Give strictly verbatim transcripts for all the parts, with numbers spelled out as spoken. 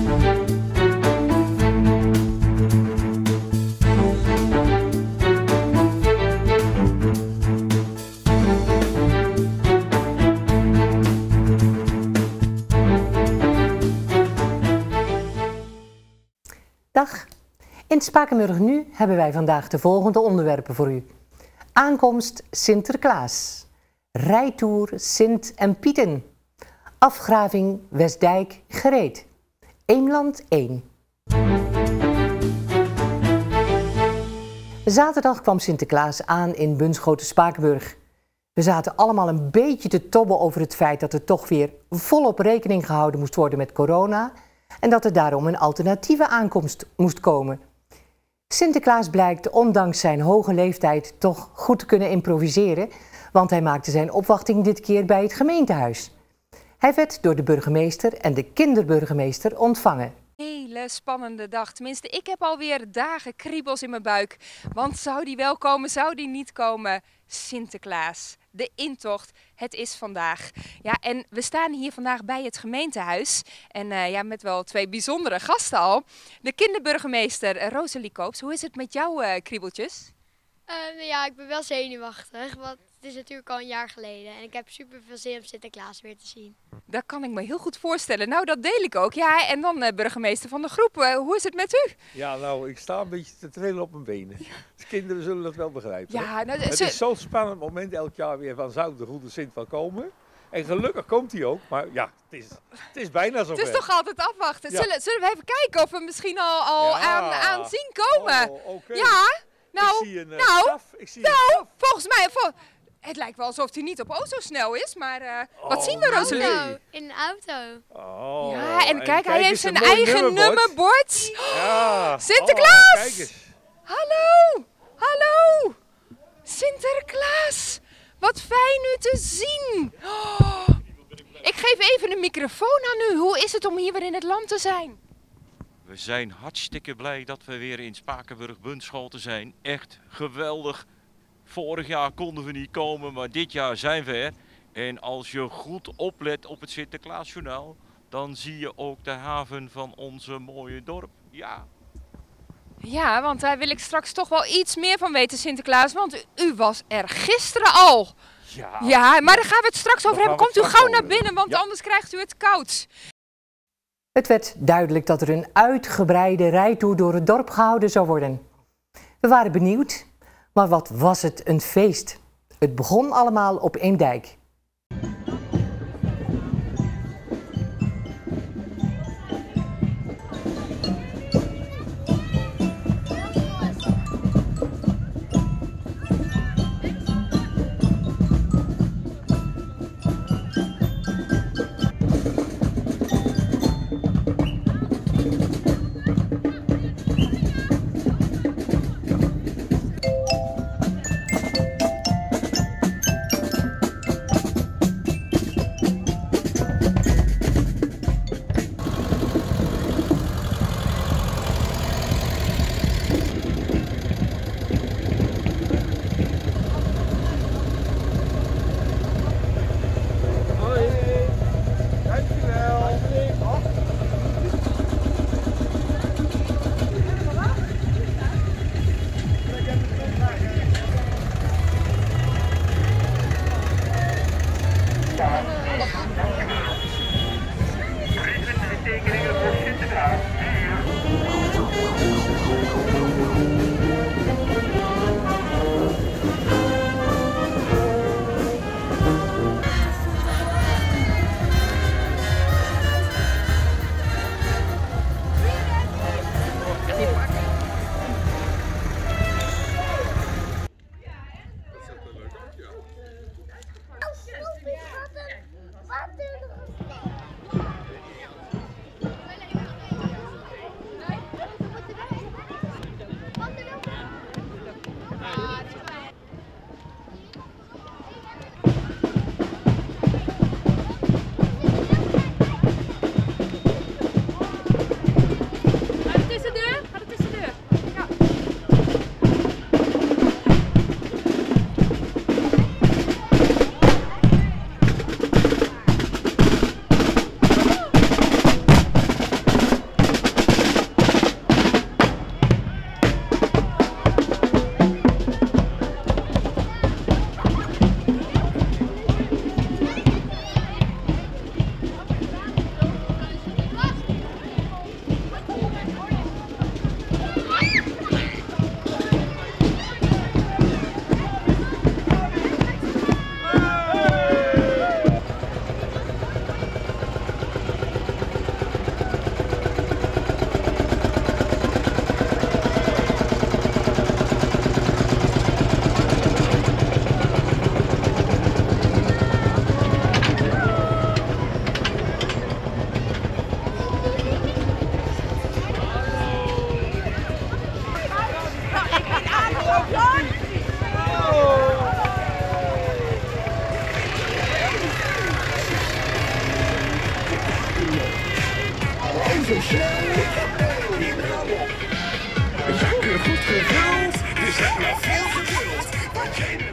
Dag. In Spakenburg Nu hebben wij vandaag de volgende onderwerpen voor u. Aankomst Sinterklaas. Rijtour Sint en Pieten. Afgraving Westdijk gereed. Eemland één. Zaterdag kwam Sinterklaas aan in Bunschoten-Spakenburg. We zaten allemaal een beetje te tobben over het feit dat er toch weer volop rekening gehouden moest worden met corona en dat er daarom een alternatieve aankomst moest komen. Sinterklaas blijkt ondanks zijn hoge leeftijd toch goed te kunnen improviseren, want hij maakte zijn opwachting dit keer bij het gemeentehuis. Hij werd door de burgemeester en de kinderburgemeester ontvangen. Hele spannende dag. Tenminste, ik heb alweer dagen kriebels in mijn buik. Want zou die wel komen, zou die niet komen? Sinterklaas, de intocht, het is vandaag. Ja, en we staan hier vandaag bij het gemeentehuis. En uh, ja, met wel twee bijzondere gasten al. De kinderburgemeester uh, Rosalie Koops. Hoe is het met jouw uh, kriebeltjes? Uh, nou ja, ik ben wel zenuwachtig, want het is natuurlijk al een jaar geleden. En ik heb super veel zin om Sinterklaas weer te zien. Dat kan ik me heel goed voorstellen. Nou, dat deel ik ook. Ja, en dan uh, burgemeester van de groep. Uh, hoe is het met u? Ja, nou, ik sta een beetje te trillen op mijn benen. Ja. De kinderen zullen dat wel begrijpen. Ja, nou, het ze... is zo'n spannend moment elk jaar weer van zou de goede Sint wel komen. En gelukkig komt hij ook, maar ja, het is, het is bijna zover. Het is toch altijd afwachten. Ja. Zullen, zullen we even kijken of we misschien al, al ja. aan, aan zien komen? Oh, okay. Ja, nou, ik zie een, uh, nou, staf. Ik zie nou een staf. volgens mij, vol, het lijkt wel alsof hij niet op o zo snel is, maar uh, Oh, wat zien we, Rosalie? Auto, in een auto. Oh, Ja, en, en kijk, hij heeft eens zijn een mooi eigen nummerbord. nummerbord. Ja. Sinterklaas! Oh, kijk eens. Hallo, hallo, Sinterklaas. Wat fijn u te zien. Oh, ik geef even een microfoon aan u. Hoe is het om hier weer in het land te zijn? We zijn hartstikke blij dat we weer in Spakenburg-Bunschoten zijn. Echt geweldig. Vorig jaar konden we niet komen, maar dit jaar zijn we er. En als je goed oplet op het Sinterklaasjournaal, dan zie je ook de haven van onze mooie dorp. Ja. Ja, want daar wil ik straks toch wel iets meer van weten, Sinterklaas. Want u, u was er gisteren al. Ja, Ja, maar daar gaan we het straks over Daar hebben. gaan we Komt u het gauw straks naar over binnen, want Ja. anders krijgt u het koud. Het werd duidelijk dat er een uitgebreide rijtour door het dorp gehouden zou worden. We waren benieuwd, maar wat was het een feest. Het begon allemaal op Eemdijk. zo snel. Die brouw op. Zakken goed gevuld, dus heb maar veel geduld. Want jij bent...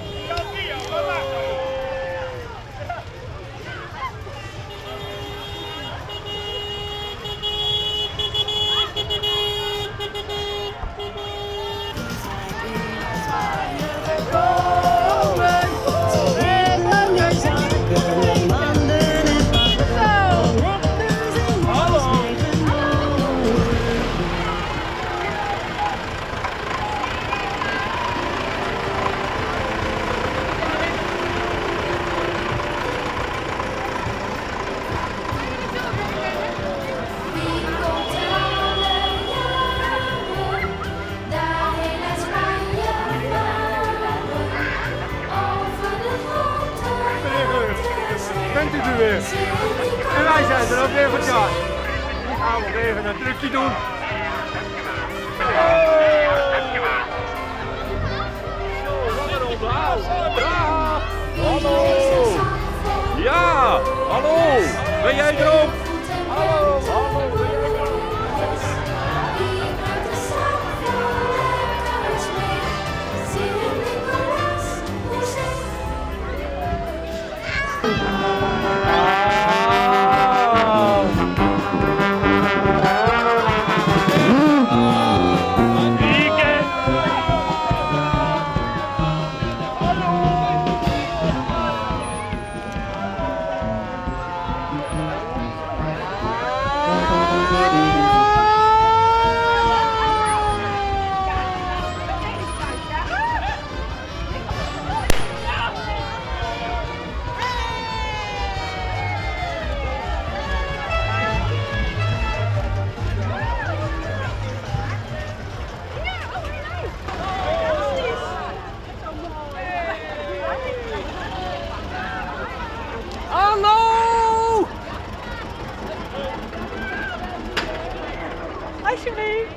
Bent u er weer? En wij zijn er ook weer voor jaar. Nu gaan we nog even een trucje doen. Hallo! Ja, hallo! Ben jij er ook? Hallo! Hallo! Hallo! Alsjeblieft.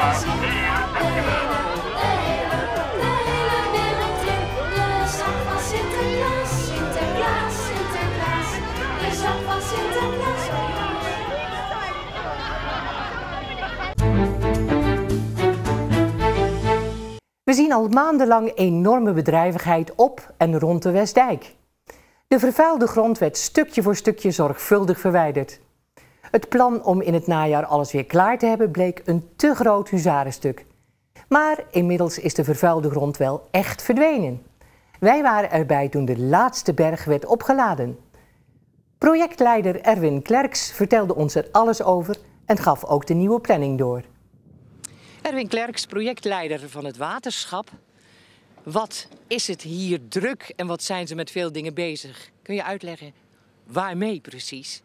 Sinterklaas, de hele, de hele, de hele wereld in. De zak van Sinterklaas, Sinterklaas, Sinterklaas. De zak van Sinterklaas. We zien al maandenlang enorme bedrijvigheid op en rond de Westdijk. De vervuilde grond werd stukje voor stukje zorgvuldig verwijderd. Het plan om in het najaar alles weer klaar te hebben bleek een te groot huzarenstuk. Maar inmiddels is de vervuilde grond wel echt verdwenen. Wij waren erbij toen de laatste berg werd opgeladen. Projectleider Erwin Klerks vertelde ons er alles over en gaf ook de nieuwe planning door. Erwin Klerks, projectleider van het waterschap. Wat is het hier druk en wat zijn ze met veel dingen bezig? Kun je uitleggen waarmee precies?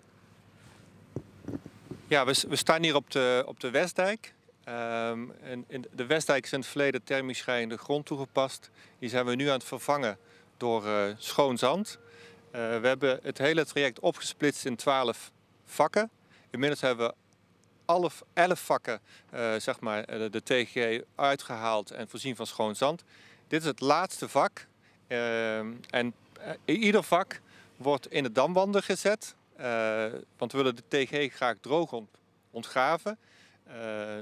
Ja, we, we staan hier op de, op de Westdijk. Um, en in de Westdijk is in het verleden thermisch schrijende grond toegepast. Die zijn we nu aan het vervangen door uh, schoon zand. Uh, we hebben het hele traject opgesplitst in twaalf vakken. Inmiddels hebben we alle elf vakken, uh, zeg maar, de T G uitgehaald en voorzien van schoon zand. Dit is het laatste vak. Uh, en uh, ieder vak wordt in de damwanden gezet. Uh, want we willen de T G graag droog ont ontgraven. Uh,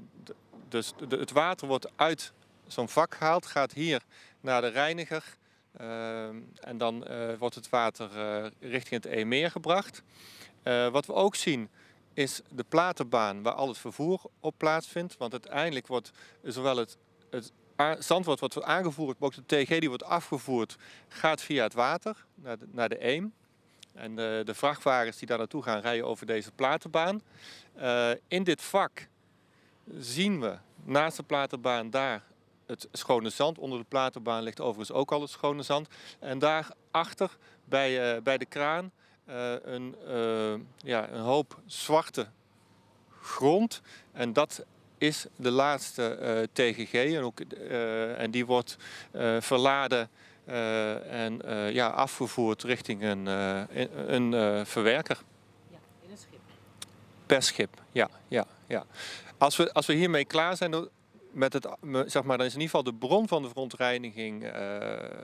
dus de, het water wordt uit zo'n vak gehaald, gaat hier naar de reiniger. Uh, en dan uh, wordt het water uh, richting het Eemmeer gebracht. Uh, wat we ook zien is de platenbaan waar al het vervoer op plaatsvindt. Want uiteindelijk wordt zowel het, het zandwoord wat wordt aangevoerd, maar ook de T G die wordt afgevoerd, gaat via het water naar de, naar de Eem. En de, de vrachtwagens die daar naartoe gaan rijden over deze platenbaan. Uh, in dit vak zien we naast de platenbaan daar het schone zand. Onder de platenbaan ligt overigens ook al het schone zand. En daarachter bij, uh, bij de kraan uh, een, uh, ja, een hoop zwarte grond. En dat is de laatste uh, T G G. En, ook, uh, en die wordt uh, verladen uh, en uh, ja, afgevoerd richting een, uh, een uh, verwerker. Ja, in een schip. Per schip, ja. ja, ja. Als, we, als we hiermee klaar zijn, met het, zeg maar, dan is in ieder geval de bron van de verontreiniging uh,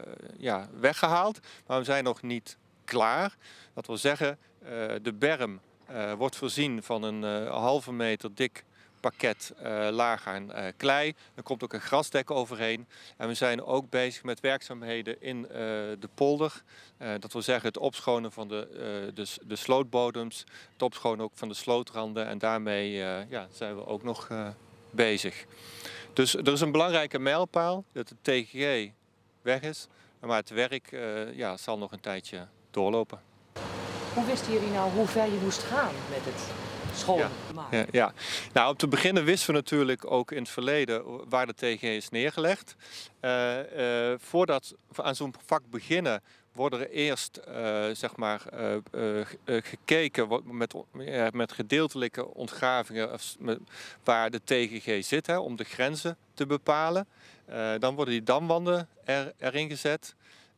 ja, weggehaald. Maar we zijn nog niet klaar. Dat wil zeggen, uh, de berm uh, wordt voorzien van een uh, halve meter dik pakket uh, laag aan uh, klei. Er komt ook een grasdek overheen. En we zijn ook bezig met werkzaamheden in uh, de polder. Uh, dat wil zeggen het opschonen van de, uh, de, de slootbodems. Het opschonen ook van de slootranden. En daarmee uh, ja, zijn we ook nog uh, bezig. Dus er is een belangrijke mijlpaal dat de T G G weg is. Maar het werk uh, ja, zal nog een tijdje doorlopen. Hoe wisten jullie nou hoe ver je moest gaan met het schoon ja, maken? Ja, ja. Nou, om te beginnen wisten we natuurlijk ook in het verleden waar de T G G is neergelegd. Uh, uh, voordat we aan zo'n vak beginnen, worden er eerst uh, zeg maar, uh, uh, gekeken met, uh, met gedeeltelijke ontgravingen met, waar de T G G zit, hè, om de grenzen te bepalen. Uh, dan worden die damwanden er, erin gezet.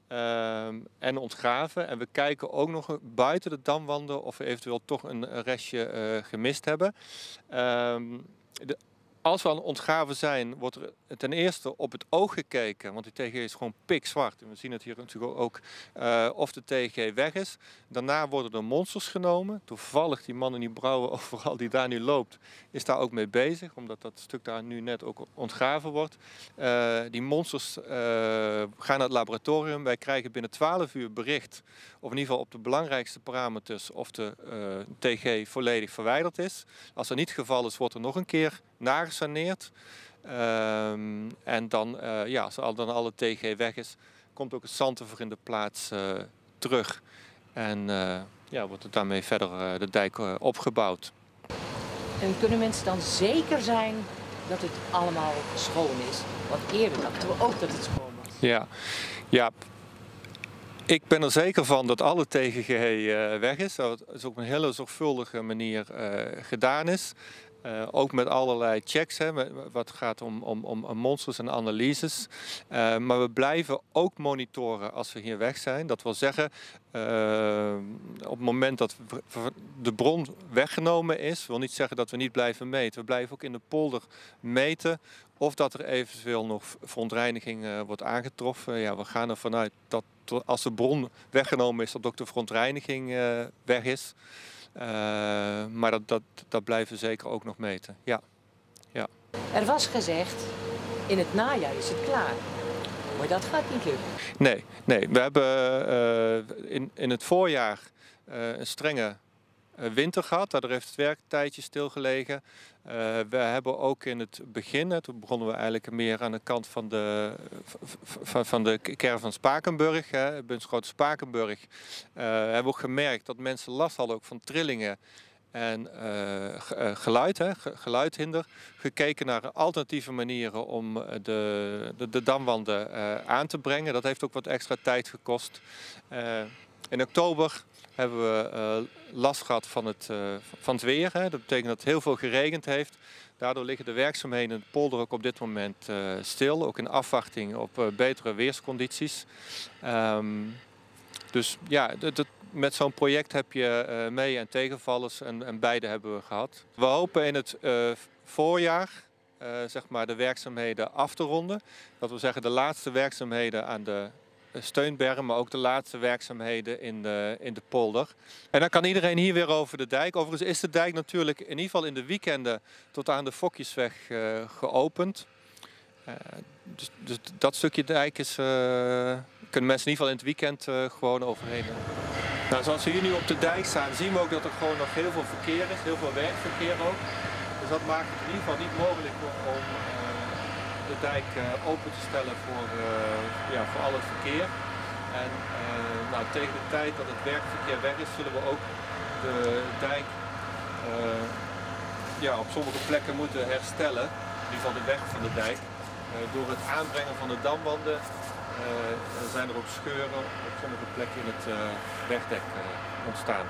Uh, en ontgraven. En we kijken ook nog buiten de damwanden of we eventueel toch een restje uh, gemist hebben. Uh, de, als we aan het ontgraven zijn, wordt er ten eerste op het oog gekeken, want die T G is gewoon pikzwart. En we zien het hier natuurlijk ook uh, of de T G weg is. Daarna worden er monsters genomen. Toevallig die man in die brouwer overal die daar nu loopt, is daar ook mee bezig, omdat dat stuk daar nu net ook ontgraven wordt. Uh, die monsters uh, gaan naar het laboratorium. Wij krijgen binnen twaalf uur bericht, of in ieder geval op de belangrijkste parameters, of de uh, T G volledig verwijderd is. Als dat niet het geval is, wordt er nog een keer nagesaneerd. Um, en dan, uh, ja, als dan alle T G weg is, komt ook het zandvervoer in de plaats uh, terug. En uh, ja, wordt het daarmee verder uh, de dijk uh, opgebouwd. En kunnen mensen dan zeker zijn dat het allemaal schoon is? Want eerder dachten we ook dat het schoon was. Ja, ja. Ik ben er zeker van dat alle T G G uh, weg is. Dat het op een hele zorgvuldige manier uh, gedaan is. Uh, ook met allerlei checks, hè, met, wat gaat om, om, om monsters en analyses. Uh, maar we blijven ook monitoren als we hier weg zijn. Dat wil zeggen, uh, op het moment dat de bron weggenomen is, wil niet zeggen dat we niet blijven meten. We blijven ook in de polder meten of dat er eventueel nog verontreiniging uh, wordt aangetroffen. Ja, we gaan ervan uit dat als de bron weggenomen is, dat ook de verontreiniging uh, weg is. Uh, maar dat, dat, dat blijven we zeker ook nog meten, ja. ja. Er was gezegd, in het najaar is het klaar. Maar dat gaat niet lukken. Nee, nee. We hebben uh, in, in het voorjaar uh, een strenge uh, winter gehad. Daardoor heeft het werk een tijdje stilgelegen. Uh, we hebben ook in het begin, toen begonnen we eigenlijk meer aan de kant van de, van, van de kern van Spakenburg, hè, Bunschoten Spakenburg. Uh, hebben we ook gemerkt dat mensen last hadden ook van trillingen en uh, geluid, hè, geluidhinder. Gekeken naar alternatieve manieren om de, de, de damwanden uh, aan te brengen. Dat heeft ook wat extra tijd gekost. Uh, in oktober hebben we uh, last gehad van het, uh, van het weer. Hè. Dat betekent dat het heel veel geregend heeft. Daardoor liggen de werkzaamheden in de polder ook op dit moment uh, stil. Ook in afwachting op uh, betere weerscondities. Um, dus ja, dat, dat, met zo'n project heb je uh, mee- en tegenvallers en, en beide hebben we gehad. We hopen in het uh, voorjaar uh, zeg maar de werkzaamheden af te ronden. Dat wil zeggen de laatste werkzaamheden aan de steunberm, maar ook de laatste werkzaamheden in de, in de polder. En dan kan iedereen hier weer over de dijk. Overigens is de dijk natuurlijk in ieder geval in de weekenden tot aan de Fokjesweg uh, geopend. Uh, dus, dus dat stukje dijk is, uh, kunnen mensen in ieder geval in het weekend uh, gewoon overheen. Nou, zoals we hier nu op de dijk staan, zien we ook dat er gewoon nog heel veel verkeer is, heel veel werkverkeer ook. Dus dat maakt het in ieder geval niet mogelijk om uh, de dijk uh, open te stellen voor, uh, ja, voor al het verkeer. En uh, nou, tegen de tijd dat het werkverkeer weg is, zullen we ook de dijk uh, ja, op sommige plekken moeten herstellen, in ieder geval de weg van de dijk. Uh, door het aanbrengen van de damwanden uh, zijn er ook scheuren op sommige plekken in het uh, wegdek uh, ontstaan.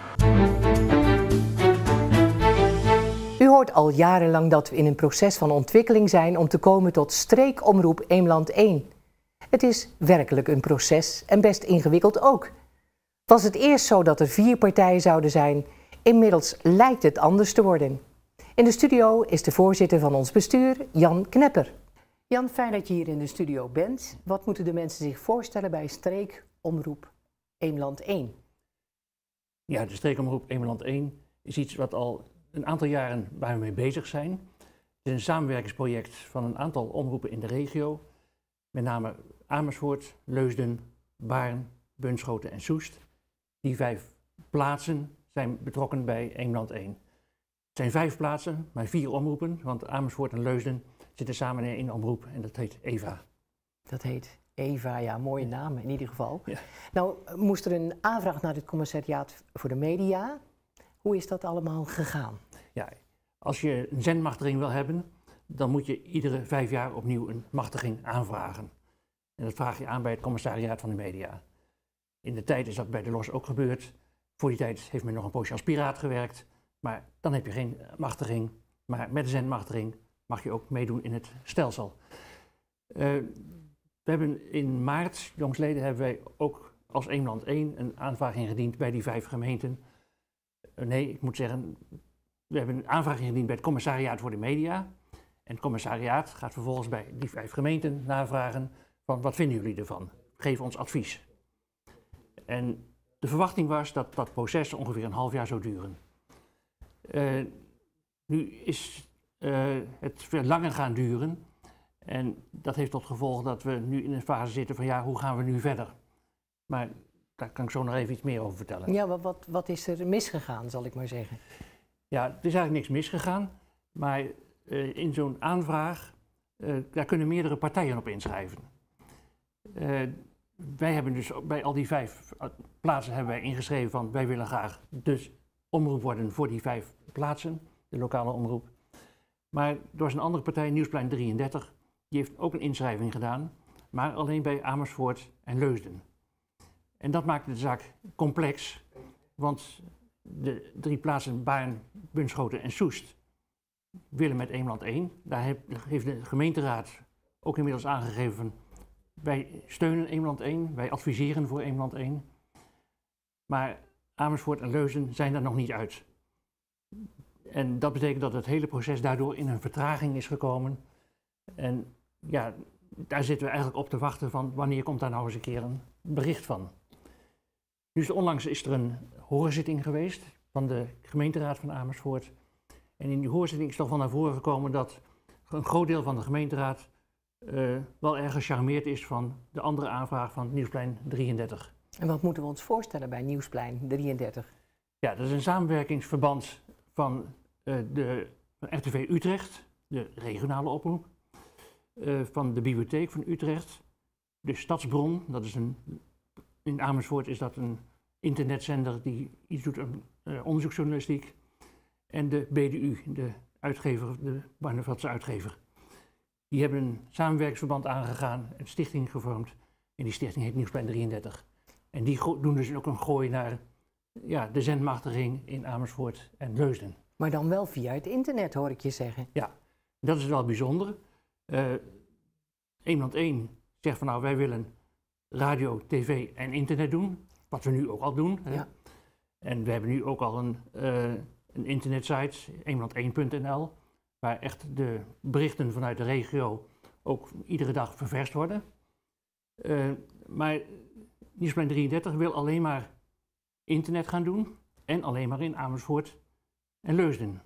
U hoort al jarenlang dat we in een proces van ontwikkeling zijn om te komen tot streekomroep Eemland één. Het is werkelijk een proces en best ingewikkeld ook. Was het eerst zo dat er vier partijen zouden zijn, inmiddels lijkt het anders te worden. In de studio is de voorzitter van ons bestuur, Jan Knepper. Jan, fijn dat je hier in de studio bent. Wat moeten de mensen zich voorstellen bij streekomroep Eemland één? Ja, de streekomroep Eemland één is iets wat al een aantal jaren waar we mee bezig zijn. Het is een samenwerkingsproject van een aantal omroepen in de regio. Met name Amersfoort, Leusden, Baarn, Bunschoten en Soest. Die vijf plaatsen zijn betrokken bij Eemland één. Het zijn vijf plaatsen, maar vier omroepen, want Amersfoort en Leusden zitten samen in één omroep en dat heet EVA. Dat heet EVA, ja, mooie naam in ieder geval. Ja. Nou, moest er een aanvraag naar het commissariaat voor de media. Hoe is dat allemaal gegaan? Ja, als je een zendmachtiging wil hebben, dan moet je iedere vijf jaar opnieuw een machtiging aanvragen. En dat vraag je aan bij het commissariaat van de media. In de tijd is dat bij de L O S ook gebeurd. Voor die tijd heeft men nog een poosje als piraat gewerkt. Maar dan heb je geen machtiging. Maar met de zendmachtiging mag je ook meedoen in het stelsel. Uh, we hebben in maart, jongsleden, hebben wij ook als Eemland één een aanvraag ingediend bij die vijf gemeenten. Uh, nee, ik moet zeggen, we hebben een aanvraag ingediend bij het commissariaat voor de media. En het commissariaat gaat vervolgens bij die vijf gemeenten navragen van wat vinden jullie ervan? Geef ons advies. En de verwachting was dat dat proces ongeveer een half jaar zou duren. Uh, nu is uh, het veel langer gaan duren. En dat heeft tot gevolg dat we nu in een fase zitten van ja, hoe gaan we nu verder? Maar daar kan ik zo nog even iets meer over vertellen. Ja, wat, wat, wat is er misgegaan, zal ik maar zeggen? Ja, er is eigenlijk niks misgegaan. Maar uh, in zo'n aanvraag, uh, daar kunnen meerdere partijen op inschrijven. Uh, wij hebben dus bij al die vijf plaatsen hebben wij ingeschreven van wij willen graag dus omroep worden voor die vijf plaatsen, de lokale omroep. Maar er was een andere partij, Nieuwsplein drieëndertig, die heeft ook een inschrijving gedaan, maar alleen bij Amersfoort en Leusden. En dat maakte de zaak complex, want de drie plaatsen Baarn, Bunschoten en Soest, willen met Eemland één. Daar heeft de gemeenteraad ook inmiddels aangegeven, wij steunen Eemland één, wij adviseren voor Eemland één. Maar Amersfoort en Leusden zijn er nog niet uit. En dat betekent dat het hele proces daardoor in een vertraging is gekomen. En ja, daar zitten we eigenlijk op te wachten van wanneer komt daar nou eens een keer een bericht van. Dus onlangs is er een hoorzitting geweest van de gemeenteraad van Amersfoort. En in die hoorzitting is toch wel naar voren gekomen dat een groot deel van de gemeenteraad uh, wel erg gecharmeerd is van de andere aanvraag van Nieuwsplein drieëndertig. En wat moeten we ons voorstellen bij Nieuwsplein drieëndertig? Ja, dat is een samenwerkingsverband van uh, de van R T V Utrecht, de regionale omroep, uh, van de bibliotheek van Utrecht, de Stadsbron, dat is een, in Amersfoort is dat een internetzender die iets doet aan uh, onderzoeksjournalistiek, en de B D U, de uitgever, de Barneveldse uitgever. Die hebben een samenwerkingsverband aangegaan, een stichting gevormd, en die stichting heet Nieuwsplein drieëndertig. En die doen dus ook een gooi naar ja, de zendmachtiging in Amersfoort en Leusden. Maar dan wel via het internet, hoor ik je zeggen. Ja, dat is wel bijzonder. Uh, Eemland één zegt van nou, wij willen radio, tv en internet doen. Wat we nu ook al doen. Hè. Ja. En we hebben nu ook al een, uh, een internetsite, eemland één punt n l, waar echt de berichten vanuit de regio ook iedere dag ververst worden. Uh, maar Nieuwsplein drieëndertig wil alleen maar internet gaan doen en alleen maar in Amersfoort en Leusden.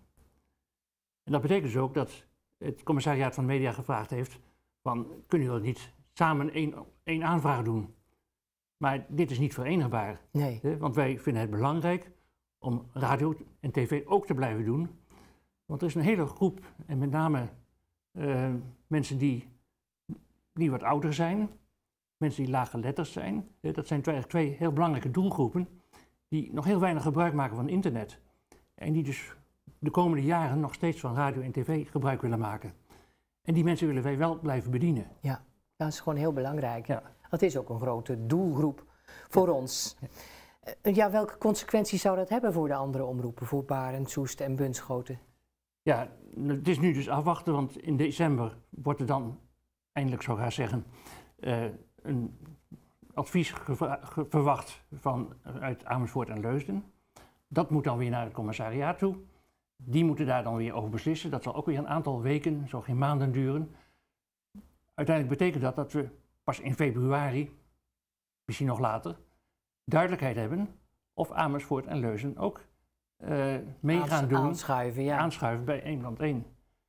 En dat betekent dus ook dat het commissariaat van media gevraagd heeft van kunnen jullie niet samen één, één aanvraag doen? Maar dit is niet verenigbaar. Nee. Hè? Want wij vinden het belangrijk om radio en tv ook te blijven doen. Want er is een hele groep, en met name uh, mensen die, die wat ouder zijn, mensen die lage letters zijn. Hè? Dat zijn twee, twee heel belangrijke doelgroepen die nog heel weinig gebruik maken van internet. En die dus de komende jaren nog steeds van radio en tv gebruik willen maken. En die mensen willen wij wel blijven bedienen. Ja, dat is gewoon heel belangrijk. Ja. Het is ook een grote doelgroep voor ons. Ja, welke consequenties zou dat hebben voor de andere omroepen, voor Barend, Soest en Bunschoten? Ja, het is nu dus afwachten, want in december wordt er dan, eindelijk zou ik haar zeggen, uh, een advies verwacht van, uit Amersfoort en Leusden. Dat moet dan weer naar het commissariaat toe. Die moeten daar dan weer over beslissen. Dat zal ook weer een aantal weken, zo geen maanden duren. Uiteindelijk betekent dat dat we pas in februari, misschien nog later, duidelijkheid hebben of Amersfoort en Leusden ook uh, mee Aans, gaan doen. Aanschuiven, ja. Aanschuiven bij Eemland één.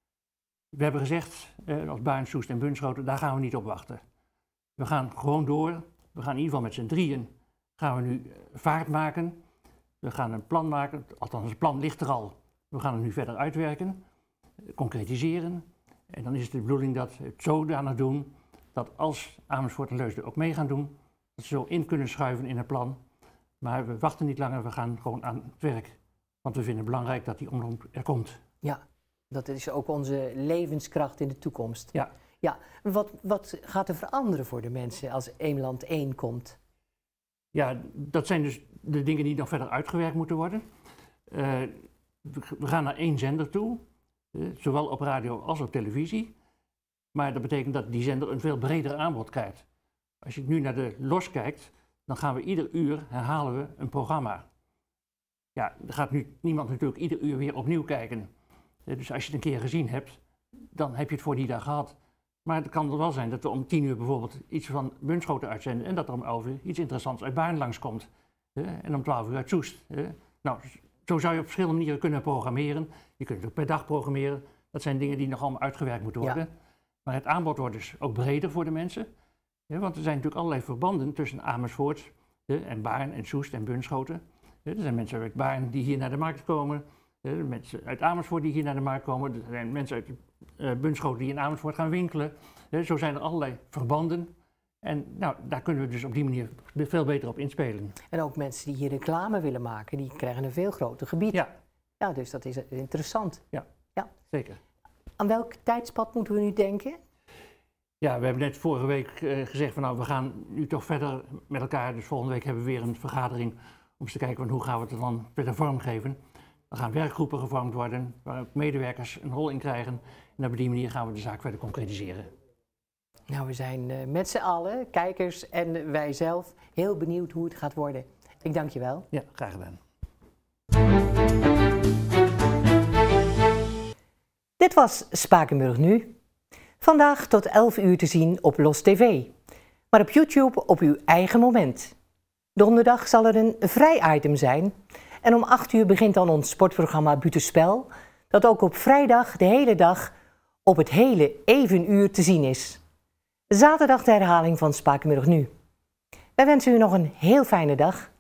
We hebben gezegd, uh, als Barend, Soest en Bunschoten, daar gaan we niet op wachten. We gaan gewoon door. We gaan in ieder geval met z'n drieën gaan we nu uh, vaart maken. We gaan een plan maken, althans het plan ligt er al. We gaan het nu verder uitwerken, uh, concretiseren. En dan is het de bedoeling dat we het zodanig doen dat als Amersfoort en Leusden ook mee gaan doen, dat ze zo in kunnen schuiven in het plan. Maar we wachten niet langer, we gaan gewoon aan het werk. Want we vinden het belangrijk dat die omroep er komt. Ja, dat is ook onze levenskracht in de toekomst. Ja. Ja, wat, wat gaat er veranderen voor de mensen als Eemland één komt? Ja, dat zijn dus de dingen die nog verder uitgewerkt moeten worden. Uh, we gaan naar één zender toe, uh, zowel op radio als op televisie. Maar dat betekent dat die zender een veel breder aanbod krijgt. Als je nu naar de los kijkt, dan gaan we ieder uur herhalen we een programma. Ja, er gaat nu niemand natuurlijk ieder uur weer opnieuw kijken. Uh, dus als je het een keer gezien hebt, dan heb je het voor die dag gehad. Maar het kan er wel zijn dat we om tien uur bijvoorbeeld iets van Bunschoten uitzenden en dat er om elf uur iets interessants uit Barend langskomt. Uh, en om twaalf uur uit Soest. Uh, nou, zo zou je op verschillende manieren kunnen programmeren. Je kunt het ook per dag programmeren. Dat zijn dingen die nog allemaal uitgewerkt moeten worden. Ja. Maar het aanbod wordt dus ook breder voor de mensen. Ja, want er zijn natuurlijk allerlei verbanden tussen Amersfoort uh, en Barend en Soest en Bunschoten. Uh, er zijn mensen uit Barend die hier naar de markt komen. Uh, mensen uit Amersfoort die hier naar de markt komen. Er zijn mensen uit uh, Bunschoten die in Amersfoort gaan winkelen. Uh, zo zijn er allerlei verbanden. En nou, daar kunnen we dus op die manier veel beter op inspelen. En ook mensen die hier reclame willen maken, die krijgen een veel groter gebied. Ja. Ja, dus dat is interessant. Ja, ja. Zeker. Aan welk tijdspad moeten we nu denken? Ja, we hebben net vorige week uh, gezegd van nou, we gaan nu toch verder met elkaar. Dus volgende week hebben we weer een vergadering om eens te kijken van hoe gaan we het er dan verder vormgeven. Er gaan werkgroepen gevormd worden, waar ook medewerkers een rol in krijgen. En op die manier gaan we de zaak verder concretiseren. Nou, we zijn uh, met z'n allen, kijkers en wij zelf, heel benieuwd hoe het gaat worden. Ik dank je wel. Ja, graag gedaan. Dit was Spakenburg Nu. Vandaag tot elf uur te zien op Los T V. Maar op YouTube op uw eigen moment. Donderdag zal er een vrij item zijn. En om acht uur begint dan ons sportprogramma Buitenspel. Dat ook op vrijdag de hele dag op het hele evenuur te zien is. Zaterdag de herhaling van Spakenburg Nu. Wij wensen u nog een heel fijne dag.